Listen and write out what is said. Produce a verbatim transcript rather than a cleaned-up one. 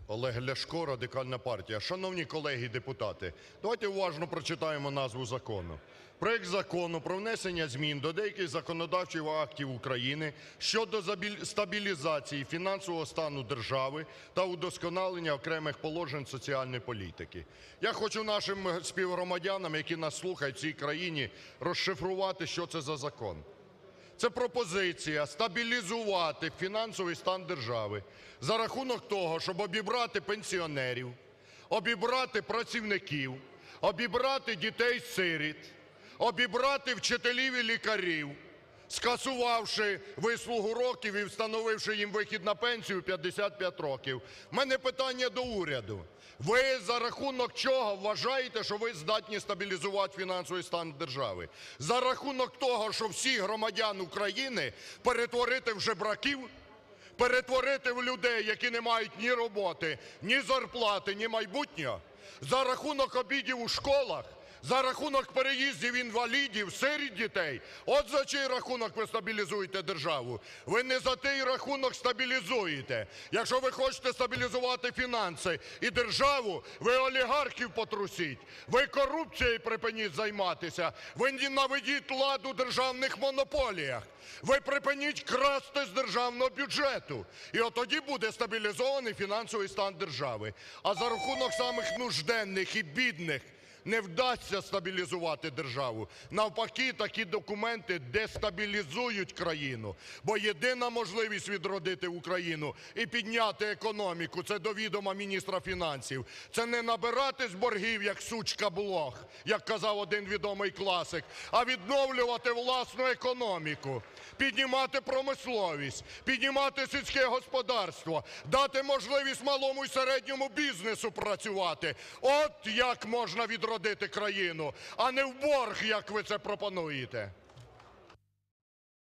Олег Ляшко, Радикальна партія. Шановні колеги депутати, давайте уважно прочитаємо назву закону. Проект Закону про внесення змін до деяких законодавчих актів України щодо стабілізації фінансового стану держави та удосконалення окремих положень соціальної політики. Я хочу нашим співгромадянам, які нас слухають в цій країні, розшифрувати, що це за закон. Це пропозиція стабілізувати фінансовий стан держави за рахунок того, щоб обібрати пенсіонерів, обібрати працівників, обібрати дітей-сиріт, обібрати вчителів і лікарів, скасувавши вислугу років і встановивши їм вихід на пенсію в п'ятдесят п'ять років. У мене питання до уряду. Ви за рахунок чого вважаєте, що ви здатні стабілізувати фінансовий стан держави? За рахунок того, що всіх громадян України перетворити в жебраків? Перетворити в людей, які не мають ні роботи, ні зарплати, ні майбутнього? За рахунок обідів у школах? За рахунок переїздів інвалідів, сиріт дітей? От за чий рахунок ви стабілізуєте державу? Ви не за той рахунок стабілізуєте. Якщо ви хочете стабілізувати фінанси і державу, ви олігархів потрусіть, ви корупцією припиніть займатися, ви наведіть лад у державних монополіях, ви припиніть красти з державного бюджету. І от тоді буде стабілізований фінансовий стан держави. А за рахунок самих нужденних і бідних не вдасться стабілізувати державу. Навпаки, такі документи дестабілізують країну. Бо єдина можливість відродити Україну і підняти економіку – це до відома міністра фінансів. Це не набирати з боргів, як сучка блох, як казав один відомий класик, а відновлювати власну економіку, піднімати промисловість, піднімати сільське господарство, дати можливість малому і середньому бізнесу працювати. От як можна відродити країну, а не в борг, як ви це пропонуєте.